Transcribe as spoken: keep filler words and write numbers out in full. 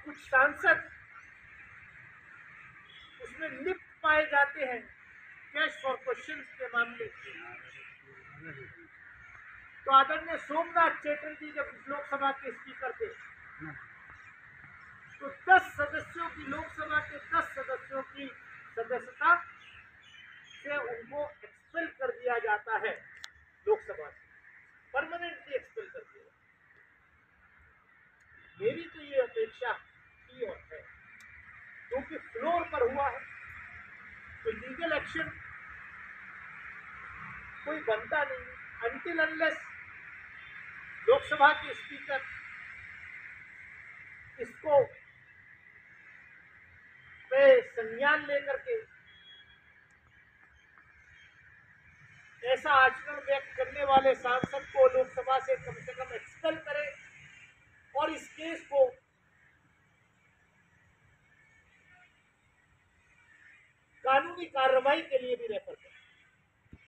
कुछ सांसद उसमें लिप्त पाए जाते हैं कैश फॉर क्वेश्चन के मामले। तो आदरणीय सोमनाथ चैटर्जी जब लोकसभा के स्पीकर थे तो दस सदस्यों की लोकसभा के दस सदस्यों की सदस्यता से उनको एक्सपेल कर दिया जाता है, लोकसभा से परमानेंटली एक्सपेल कर दिया। मेरी तो ये अपेक्षा थी और है, क्योंकि फ्लोर पर हुआ है तो लीगल एक्शन कोई बनता नहीं अनटिल अनलेस लोकसभा के स्पीकर इसको पे संज्ञान लेकर के ऐसा आचरण व्यक्त करने वाले सांसद को लोकसभा से कम से कम एक्सपेल करे और इस केस को कानूनी कार्रवाई के लिए भी रेफर करे।